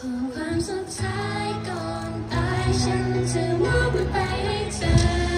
ความสุดท้ายก่อนตายฉันจะมอบมันไปให้เธอ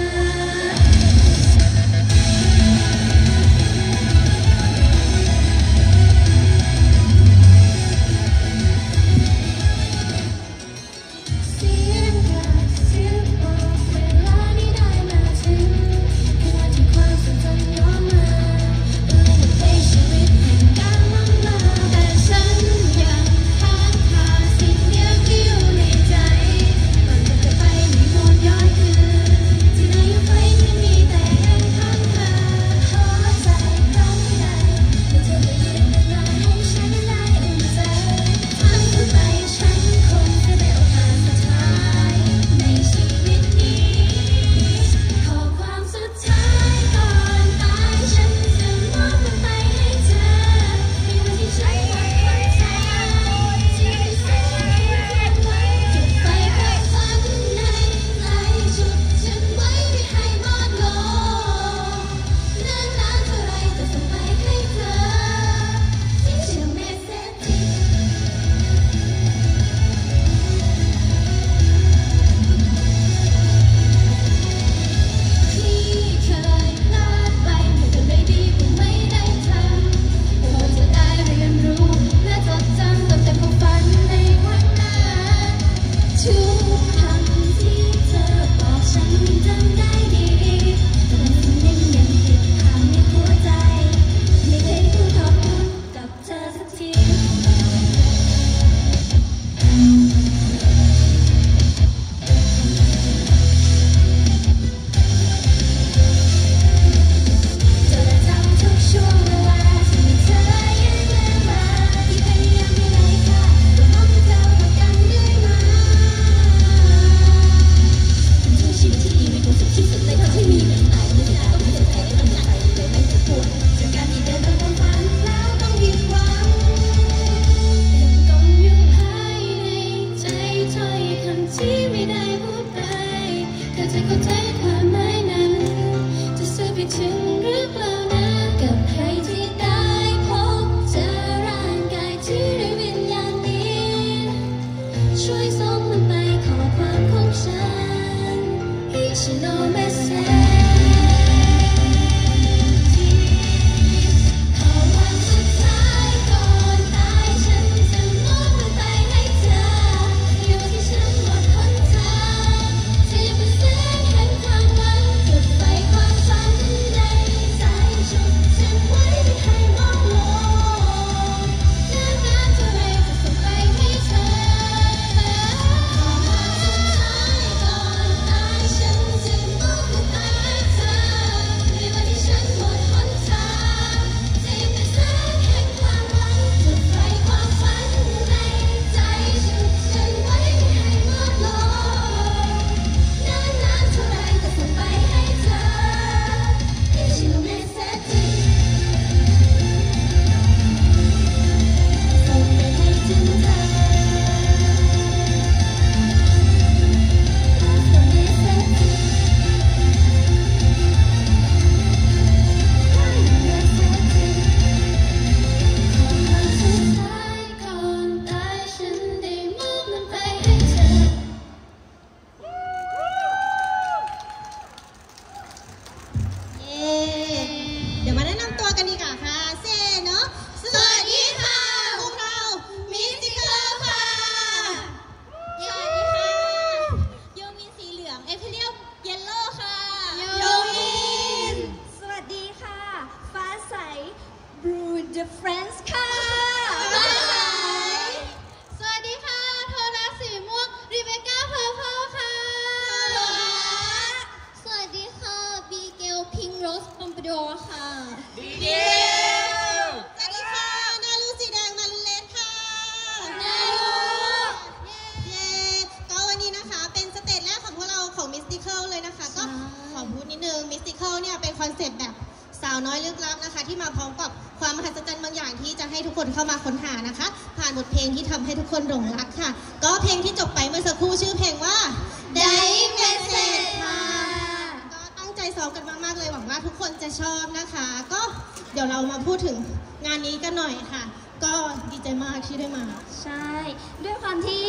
ที่มาพร้อมกับความมหัศจรรย์บางอย่างที่จะให้ทุกคนเข้ามาค้นหานะคะผ่านบทเพลงที่ทำให้ทุกคนหลงรักค่ะก็เพลงที่จบไปเมื่อสักครู่ชื่อเพลงว่า Dying Message ค่ะก็ตั้งใจซ้อมกันมากๆเลยหวังว่าทุกคนจะชอบนะคะก็เดี๋ยวเรามาพูดถึงงานนี้กันหน่อยค่ะก็ดีใจมากที่ได้มาใช่ด้วยความที่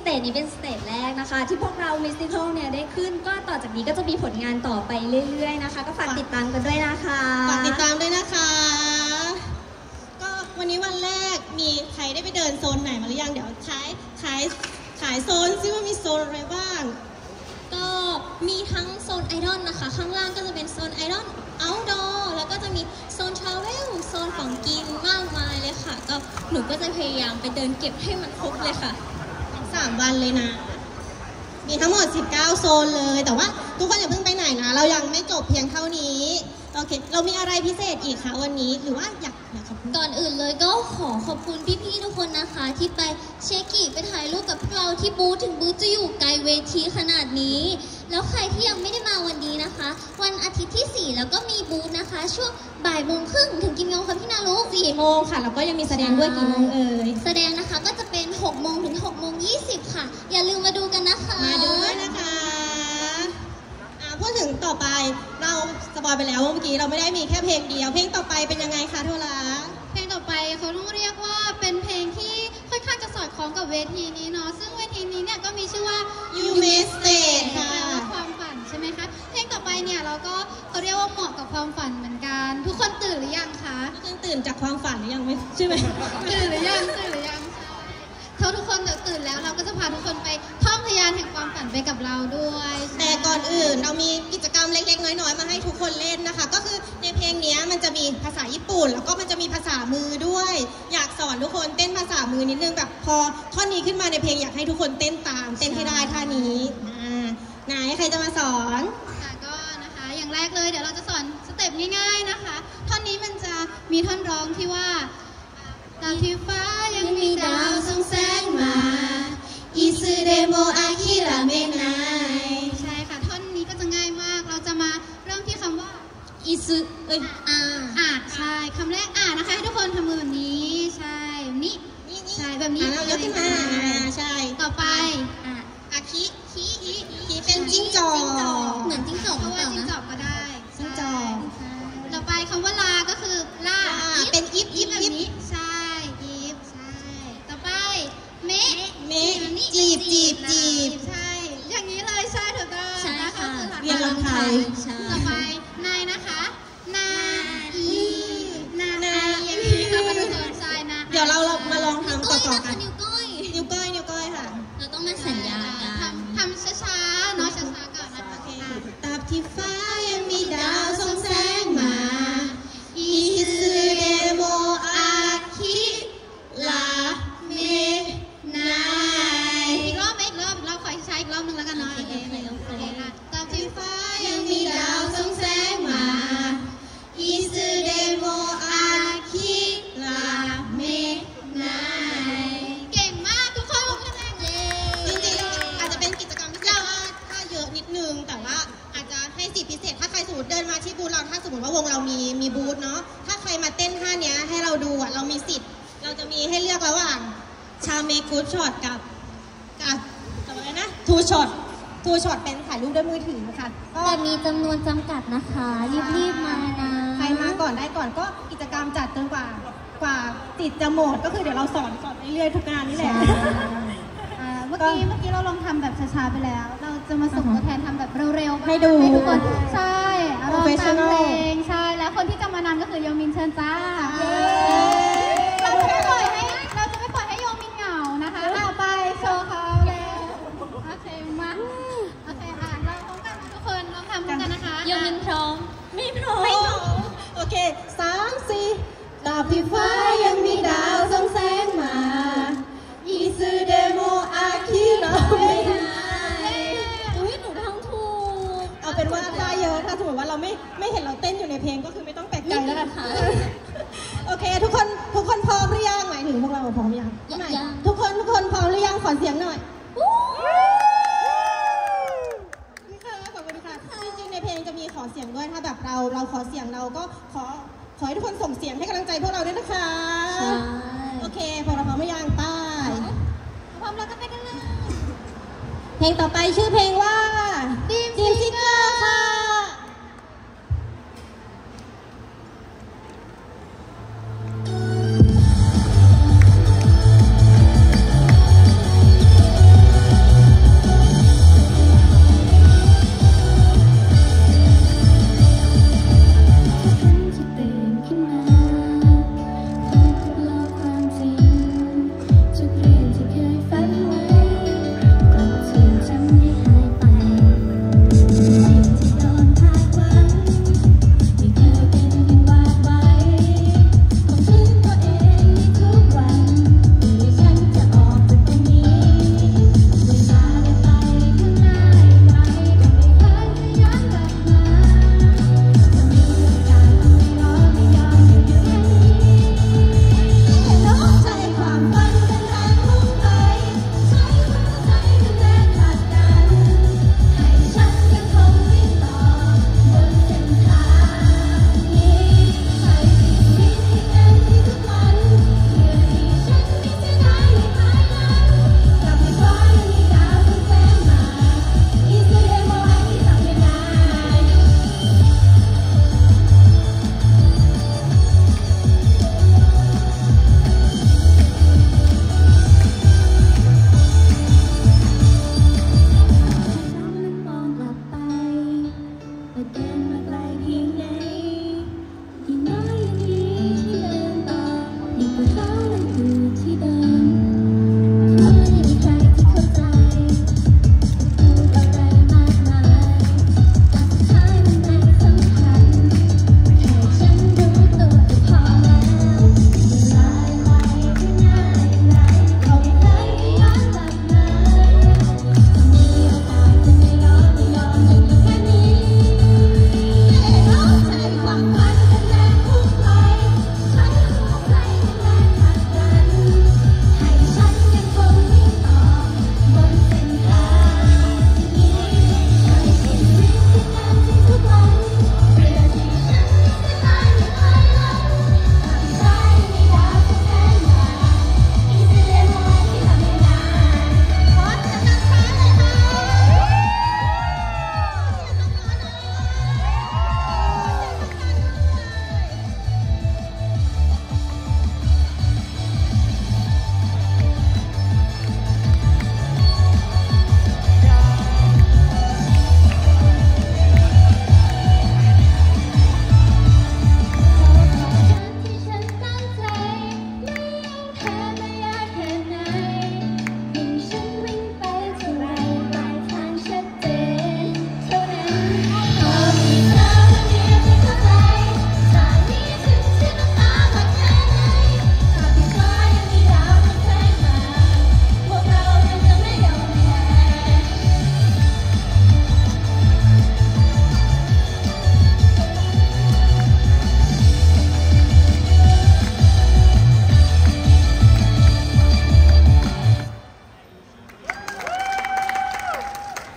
จนี้เป็นสเตจแรกนะคะที่พวกเรามิสติคอลเนี่ยได้ขึ้นก็ต่อจากนี้ก็จะมีผลงานต่อไปเรื่อยๆนะคะก็ฝากติดตามกันด้วยนะคะฝากติดตามด้วยนะคะก็วันนี้วันแรกมีใครได้ไปเดินโซนไหนมาหรือยังเดี๋ยวขายโซนซิว่ามีโซนอะไรบ้างก็มีทั้งโซนไอดอลนะคะข้างล่างก็จะเป็นโซนไอดอลเอาท์ดอร์แล้วก็จะมีโซนทราเวลโซนของกินมากมายเลยค่ะก็หนูก็จะพยายามไปเดินเก็บให้มันครบเลยค่ะ 3 วันเลยนะมีทั้งหมด19โซนเลยแต่ว่าทุกคนอย่าเพิ่งไปไหนนะเรายังไม่จบเพียงเท่านี้โอเคเรามีอะไรพิเศษอีกคะวันนี้หรือว่าอยากขอบคุณก่อนอื่นเลยก็ขอบคุณพี่ๆทุกคนนะคะที่ไปเช็คกี้ไปถ่ายรูปกับพวกเราที่บูธถึงบูธจะอยู่ไกลเวทีขนาดนี้แล้วใครที่ยังไม่ได้มาวันนี้นะคะวันอาทิตย์ที่4แล้วก็มีบูธนะคะช่วงบ่ายโมงครึ่งถึงกี่โมงคะพี่นารุ 4 โมงค่ะแล้วก็ยังมีแสดงด้วยกี่โมงแสดงนะคะก็จะเป็น6 โมงถึง6 โมง 20ค่ะอย่าลืมมาดูกันนะคะมาดูด้วยนะคะพูดถึงต่อไปเราสปอยไปแล้วเมื่อกี้เราไม่ได้มีแค่เพลงเดียวเพลงต่อไปเป็นยังไงคะทุลาเพลงต่อไปเขาต้องเรียกว่าเป็นเพลงที่ค่อนข้างจะสอดคล้องกับเวทีนี้เนาะซึ่งเวทีนี้เนี่ยก็มีชื่อว่า You Made Stage ค่ะความฝันใช่ไหมคะเพลงต่อไปเนี่ยเราก็เขาเรียกว่าเหมาะกับความฝันเหมือนกันทุกคนตื่นหรือยังคะทุกคนตื่นจากความฝันหรือยังไม่ใช่ไหมตื่นหรือยังถ้าทุกคนตื่นแล้วเราก็จะพาทุกคนไปท่องทะยานแห่งความฝันไปกับเราด้วยแต่ก่อนอื่นเรามีกิจกรรมเล็กๆน้อยๆมาให้ทุกคนเล่นนะคะก็คือในเพลงนี้มันจะมีภาษาญี่ปุ่นแล้วก็มันจะมีภาษามือด้วยอยากสอนทุกคนเต้นภาษามือนิดนึงแบบพอท่อนนี้ขึ้นมาในเพลงอยากให้ทุกคนเต้นตามเต้นให้ได้ท่านี้ไหนใครจะมาสอนค่ะก็นะคะอย่างแรกเลยเดี๋ยวเราจะสอนสเต็ปง่ายๆนะคะท่อนนี้มันจะมีท่อนร้องที่ว่าตามที่ฟ้ายังมีดาวส่องแสงมาอิซึเดโมอาคิระเมไนใช่ค่ะท่อนนี้ก็จะง่ายมากเราจะมาเริ่มที่คำว่าอิซึใช่คำแรกนะคะให้ทุกคนทำมือแบบนี้ใช่นี่ใช่แบบนี้เรายกขึ้นมาใช่ต่อไปอาคิเป็นจิ้งจอกเหมือนจิ้งจอกเพราะว่าจิ้งจอกก็ได้จิ้งจอกต่อไปคำว่าลาก็คือลาเป็นอิฟแบบนี้ใช่ใช่ต่อไปเมะจีบใช่อย่างนี้เลยใช่ถูกต้องใช่ค่ะเรียนลำไทยต่อไปนายนะคะนาอย่างนี้ค่ะมาดูโซนทรายนะเดี๋ยวเรามาลองทำต่อกันนิ้วก้อยค่ะเราต้องมาสัญญากันทำช้าๆเนาะช้าๆก่อนนะคะตราบที่ฟ้ายังมีดาวส่องแสงมาอิซึเดโมอาคิระเมไนอีกรอบเราขอใช้อีกรอบนึงแล้วกันเนาะโอเคค่ะตราบที่ฟ้ายังมีดาวส่องแสงมาอิซึเดโมอาคิระเมไนเก่งมากทุกคนจริงๆอาจจะเป็นกิจกรรมพิเศษถ้าเยอะนิดนึงแต่ว่าอาจจะให้สิทธิพิเศษถ้าใครสมมติเดินมาที่บูธเราถ้าสมมติว่าวงเรามีบูธเนาะถ้าใครมาเต้นท่านี้ให้เราดูเรามีสิทธิ์เราจะมีให้เลือกระหว่างชาเมกูดช็อตกับอะไรนะทูช็อตเป็นถ่ายรูปด้วยมือถือค่ะแต่มีจำนวนจำกัดนะคะรีบมานะใครมาก่อนได้ก่อนก็กิจกรรมจัดจนกว่าติดจะหมดก็คือเดี๋ยวเราสอนไปเรื่อยทุกงานนี่แหละเมื่อกี้เราลองทำแบบช้าๆไปแล้วเราจะมาส่งตัวแทนทำแบบเร็วๆให้ดูทุกคนใช่เราฟังเพลงใช่แล้วคนที่จะมานำก็คือโยมินเชิญจ้าเราจะไม่ปล่อยให้โยมินเหงานะคะต่อไปโชว์เขาแล้วโอเคมาเราพร้อมกันทุกคนลองทำกันนะคะโยมินพร้อมไม่พร้อมโอเค3 4ตราบที่ฟ้ายังมีดาวส่องแสงมาอิซึเดโมอาคิระเมไนหนูทำถูกเอาเป็นว่าถ้าเยอะถ้าสมมติว่าเราไม่เห็นเราเต้นอยู่ในเพลงก็คือไม่ต้องแปลกใจแล้วกันค่ะโอเคทุกคนพร้อมหรือยังหมายถึงพวกเราพร้อมยังทุกคนพร้อมหรือยังขอเสียงหน่อยขอบคุณค่ะจริงๆในเพลงจะมีขอเสียงด้วยถ้าแบบเราขอเสียงเราก็ขอให้ทุกคนส่งเสียงให้กำลังใจพวกเราด้วยนะคะโอเคพวกเราพร้อมหรือยังป้ายพร้อมแล้วก็ไปกันเลยเพลงต่อไปชื่อเพลงว่าทีมซิกเกอร์ค่ะ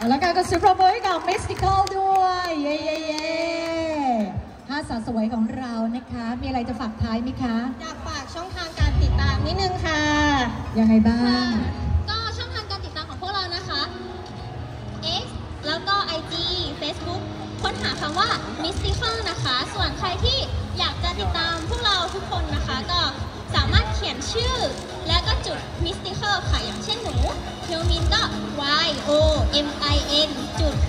แล้วการก็เสียงปรบมือให้กับ Mystical ด้วยเย้เย้เย้ห้าสาวสวยของเรานะคะมีอะไรจะฝากท้ายไหมคะอยากฝากช่องทางการติดตามนิดนึงค่ะยังไงบ้างก็ช่องทางการติดตามของพวกเรานะคะ X แล้วก็ IG Facebook ค้นหาคำว่า Mystical นะคะ ส่วนใครที่อยากจะติดตามพวกเราทุกคนนะคะ ก็สามารถเขียนชื่อและก็จุด Mystical ค่ะ อย่างเช่นหนูมินก็ YOMIN จุด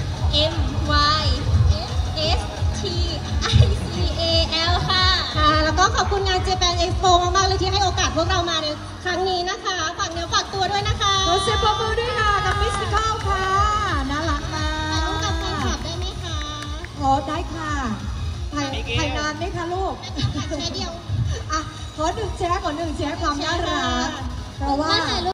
MYSTICAL ค่ะค่ะ แล้วก็ขอบคุณงาน Japan Expo มากๆเลยที่ให้โอกาสพวกเรามาในครั้งนี้นะคะฝากเนื้อฝากตัวด้วยนะคะขอเสียงปรบมือด้วยค่ะกับ Mystical ค่ะน่ารักมากถ่ายรูปกับแฟนคลับได้ไหมคะโอ้ได้ค่ะถ่ายนานไหมคะลูกแค่เดียวอ่ะขอหนึ่งแชร์ความน่ารักเพราะว่า